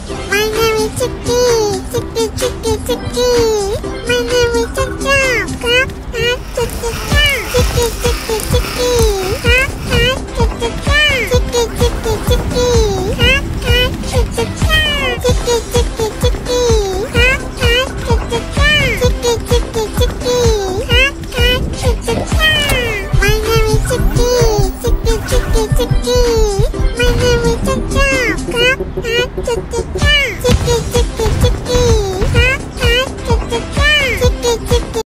My name is Chicky. Chicky, Chicky, Chicky. My name is Cha-Cha. Clap, clap, Cha-Cha-Cha. Chicky, Chicky, Chicky. Clap, clap, Cha-Cha-Cha. Chicky, Chicky, Chicky. Clap, clap, Cha-Cha-Cha. Chicky, Chicky, Chicky. Clap, clap, Cha-Cha-Cha. Chicky, Chicky, Chicky. Clap, clap, Cha-Cha-Cha. My name is Chicky. Chicky, Chicky, Chicky. My name is Cha-Cha. Clap, clap, Cha-Cha-Cha. Chicky,